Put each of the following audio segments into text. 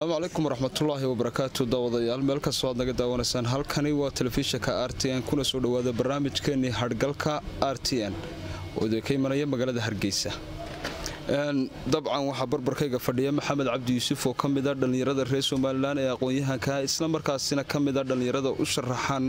السلام عليكم ورحمة الله وبركاته داوديال meel kasta oo naga daawanaysan halkani waa telefishinka RTN kuna soo dhawaada barnaamijkeeni hargalka RTN oo ka imanaya magaalada Hargeysa dabcan waxa barbarkayga fadhiya Maxamed Cabdi Yuusuf oo kamid ah dhalinyarada reer Soomaaliland ee aqoon-yahanka isla markaasina kamid ah dhalinyarada u sharaxan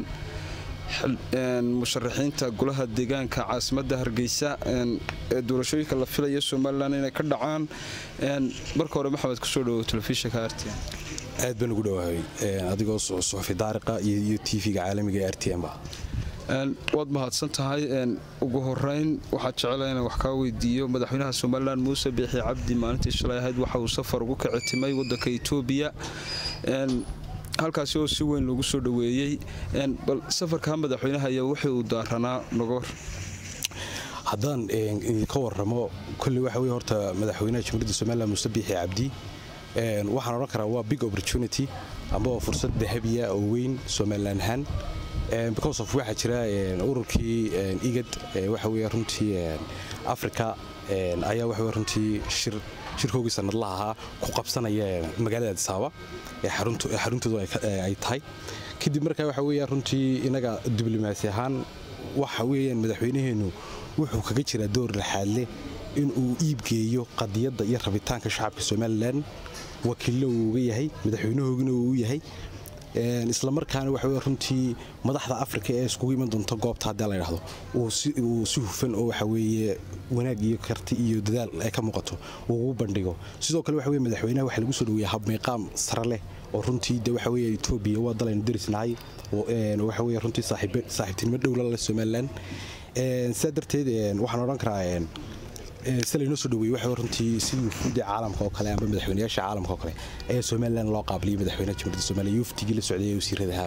musharaxiinta golaha deegaanka caasimadda Hargeysa ee doorashooyinka la filayo Soomaaliland inay ka dhacaan marka hore Maxamed ku soo dhawaado telefishinka RTN aad baan ugu dhawahay adigoo suxufi daariqa iyo TV-ga caalamiga ee RTN ba wad mahadsan tahay ugu horeyn waxa jecelahay inaan wax ka weydiiyo madaxweynaha Soomaaliland Muuse Biixi Cabdi maalintii shalay ahayd waxa uu safar ugu kicitimay waddanka Itoobiya halkaas oo si weyn lagu soo dhaweeyay bal safarka madaxweynaha ayaa wuxuu u daaranaa nagor haddaan ka warramo kulli waxa weey horta madaxweynaha Jamhuuriyadda Soomaaliland Muuse Biixi Cabdi waxaan oran karaa waa big opportunity ama fursad dahabiya oo weyn Soomaaliland han because of waxa jira ururkii IGAD waxa weey runtii Africa ayaa waxa weey runtii shirkooda sanadlaha ku qabsanaya magaalada Addis Ababa xaruntooda ay tahay kadib markaa waxa weey runtii inaga diblomaasi ahaan waxa weeyaan madaxweynaheenu wuxuu kaga jira door laxaad leh in uu iibgeeyo qadiyada iyo rabitaanka shacabka Soomaaliland wakiilo uu yahay madaxweynahoogina uu yahay isla markaana waxa weey runtii madaxda Afrika ee isku iman doonto goobta hadda la yiraahdo oo si hufan oo waxa weeye wanaag iyo karti iyo dadaal ay ka muuqato uu bandhigo sidoo kale waxa weey madaxweynaha waxa lagu soo dhaweeyay hab meeqaam sare leh oo runtii waxa weey Itoobiya waa dal aynu dirisnahay oo waxa weey runtii saaxiibtinimo dhow la Soomaaliland sadarteed waxaan oran karaa سلينو سودوي waxa runtii sidii fuudi caalamka oo kale ama madaxweynayaasha caalamka oo kale ee Soomaaliland loo qaabilay madaxweynaha Jamhuuriyadda Soomaaliya yuftigii la socday wasiiradaha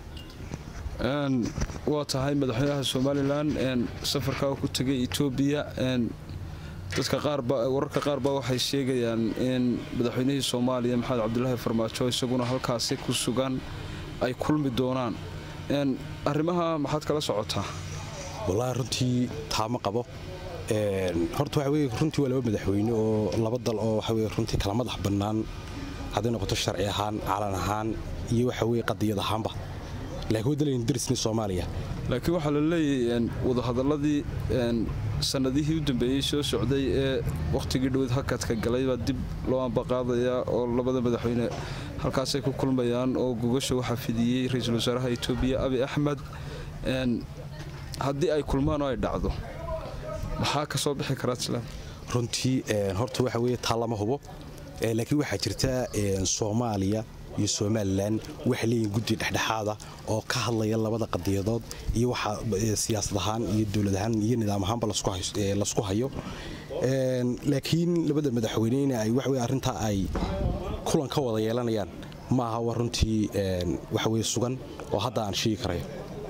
waa tahay madaxweynaha Soomaaliland safarka ku tagay Itoobiya dadka wararka qaar ba waxay sheegayaan in madaxweynaha Soomaaliya Maxamed Cabdullaahi Farmaajo isaguna halkaas ku sugan ay kulmi doonaan arrimaha maxaad kala socotaa wallahi runtii taama qabo horta waxa weey runtii waa laba madaxweyne oo laba dal oo waxa weey runtii kala madax bannaan hadii noqoto sharci ahaan caalan ahaan iyo waxa weey qadiyad ahaanba laakiin wadalin dirisni Soomaaliya laakiin waxa la leeyahay wada hadaladii sanadihii u dambeeyay soo socday ee waqtigii dhow hakadka galay baa dib loo ambaqaadaya oo labada madaxweyne halkaas ay ku kulmayaan oo gogasho waxa fidiyay ra'iisul wasaaraha Itoobiya Abiy Ahmed haddii ay kulmaan oo ay dhacdo maxaa ka soo bixi karaa isla runtii horta waxa weey taalama hubo laakiin waxa jirta Soomaaliya iyo Soomaaliland waxa leeyihiin guddi dhexdhexaad ah oo ka hadlaya labada qadiyadood iyo waxa siyaasad ahaan iyo dawlad ahaan iyo nidaam ahaan la isku hayo laakiin labada madaxweyne ay waxa weey arinta ay kulan ka wada yeelanayaan ma aha runtii waxa weey sugan oo hadda aan sheegi karayo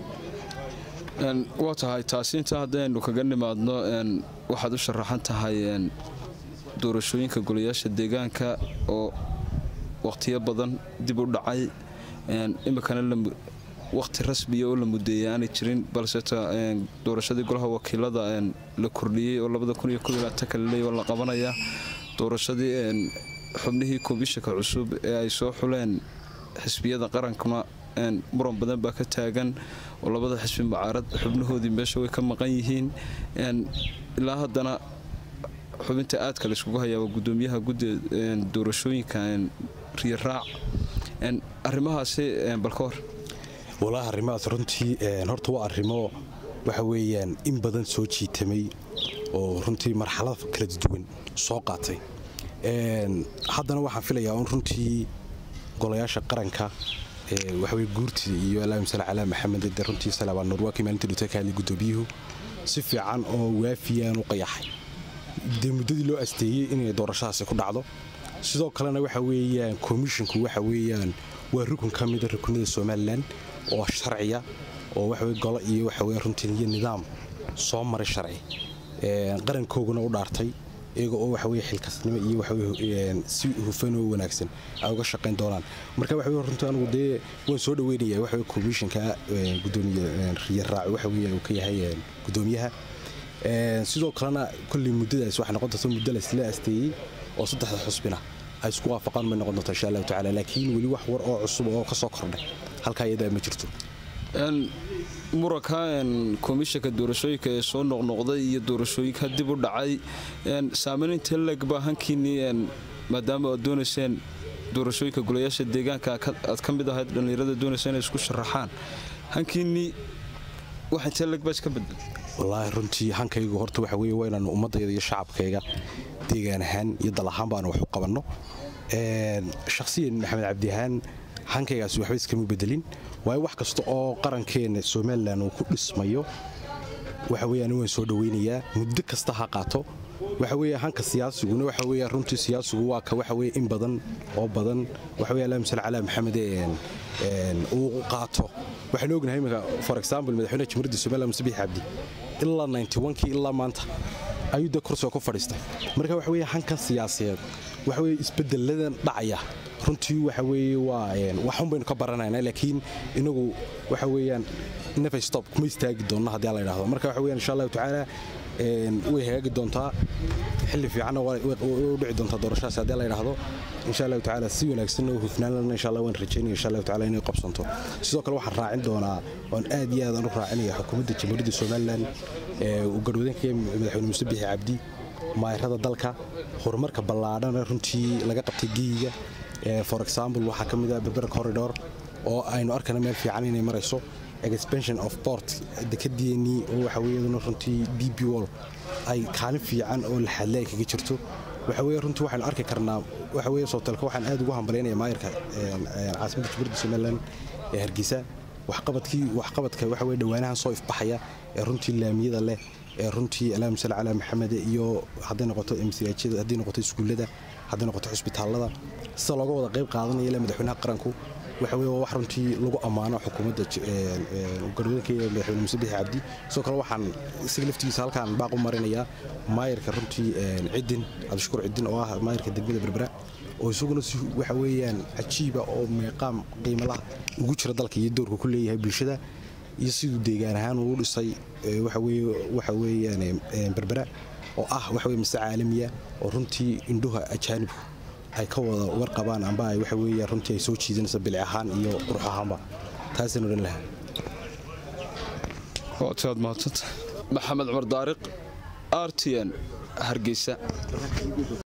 waa tahay taasinta hadaynu kaga nimaadno waxaad u sharaxan tahay doorashooyinka golayaasha deegaanka oo waqtiyo badan dib u dhacay imikana waqti rasmi oo la mudeeyay aan jirin balse doorashadii golaha wakiilada la kordhiyay oo 2011 kale leeyo la qabanaya doorashadii xubnihii komishanka cusub ee ay soo xuleen xisbiyada qarankuna muran badan baa ka taagan oo labada xisbi mucaarad xubnahoodii meesha way ka maqan yihiin ilaa haddana xubinta aad kale isku hayaa gudoomiyaha doorashooyinka riyaraac arrimahaasi balkoor walahi arrimahaas runtii horta waa arrimo waxa weeyaan in badan soo jiitamay oo runtii marxalad kala duwan soo qaatay haddana waxaan filayaa in runtii golayaasha qaranka waxa weey guurtii iyo Allahumma salli ala Muhammad runtii salaam nur waa kiimaantii dhutakaali gudoobiyuhu si fiican oo waafiyaan u qayaxay muddadii loo asteeyay inay doorashadaasi ku dhacdo sidoo kalena waxa weeyaan commissionku waxa weeyaan waa rukun ka mid ah rukunada Soomaaliland oo sharciya oo waxa weey golo iyo waxa weey runtii nidaam soo maray sharci qarankooguna u dhaartay iyaga oo waxa weey xilkasnimo iyo waxa weey si hufan oo wanaagsan ay uga shaqeyn doonaan marka waxa weey runtii anigu waan soo dhaweynayaa waxa weey commissionka gudoomiyaha riyaraac waxa weey uu ka yahay gudoomiyaha sidoo kalena kulli muddadaas waxa noqon doonta muddo la isla asteeyay oo saddex xusbina ay isku waafaqaan ma noqon doonto insha Allah taala laakiin wali wax war oo cusub oo ka soo kordhay halka iyada ma jirto muranka komishanka doorashooyinka ee soo noqnoqday iyo doorashooyinka dib u dhacay saamaynta lag baahankiini maadaama aad doonayseen doorashooyinka golayaasha deegaanka aad ka mid ahayd dhalinyarada doonaysa inay isku sharaxaan hankiini waxa inta lag baas ka bedel wallaahi runtii hankaygu horta waxa weeye waa inaan ummadayda iyo shacabkayga deegaan ahaan iyo dal ahaan baan wax u qabanno shakhsiyan Maxamed Cabdi Ahaan hankaygaas waxba iskama bedelin way wax kasta oo qarankeena Soomaaliland uu ku dhismayo waxa weeyaan waan soo dhaweynayaa muddo kasta ha qaato waxa weeye hanka siyaasiguna waxa weeye runtii siyaasigu waa ka waxa weeye in badan oo badan waxa weeye la misal cala Maxamed uu qaato waxaan ognahay imika for example madaxweynaha Jamhuuriyadda Soomaaliland Muse Biixi Cabdi ilaa 91kii ilaa maanta ayuu da kursi ku fadhiistay marka waxa weeye hankan siyaasiyeed waxa weeye isbedeladan dhacaya runtii waxa weeye waxaan baynu ka baranaynaa laakiin inagu waxa weeyaan never stop kuma istaagi doonno haddii la yiraahdo marka waxa weeyaan insha Allah taala way hagaagi doontaa xilli fiican oo dhici doonta doorashadaas haddii la yiraahdo insha Allah taala si wanaagsan oo hufnaan lana insha Allah waan rajaynaa insha Allah taala inay qabsanto sidoo kale waxaan raacin doonaa oo aad iyo aad u raacinayaa xukuumadda Jamhuuriyadda Soomaaliland uu garwadeenka madaxweyne Muse Biixi Cabdi maayirada dalka horumarka ballaadhan runtii laga qabtay geeyiga for example waxa kamid ah Berbera corridor oo aynu arkana meel fiican inay marayso expansion of port dekedeeni oo waxa weeyaan runtii DP World ay kaalin fiican oo la xalay kaga jirto waxa weeye runtii waxaan arki karnaa waxa weeye Sootalka waxaan aad ugu hambaleynayaa maayirka caasimada Jamhuuriyadda Soomaaliland ee Hargeysa waxqabadka waxa weeye dhawaanahan soo ifbaxaya ee runtii laamiyada leh ee runtii alaam sal ala Maxamed iyo haday noqoto MCH haday noqoto iskuulada haday noqoto isbitaalada sida looga wada qayb qaadanaya la madaxweynaha qaranku waxa weeye wax runtii lagu amaano xukuumadda garwadeenka madaxweyne Muse Biixi Cabdi soo kale waxaan isaga laftiisa halkaan baaq u marinayaa maayirka runtii Cidin Abdishkuur Cidin oo ah maayirka degmada Berbera oo isaguna waxa weeyaan ajiiba oo meeqaam qiimo leh ugu jira dalka iyo doorka ku leeyahay bulshada iyo sidoo deegaan ahaan uu dhisay waxa weeyaan Berbera oo ah waxa weeye mas'aa caalamiya oo runtii indhuha ajaanibku ay ka wada warqabaan amba ay waxa weeye runtii ay soo jiidanayso bilic ahaan iyo qurux ahaanba taasina oran lahaa waqtigaad mahadsantahay Maxamed Cumar Daariq RTN Hargeysa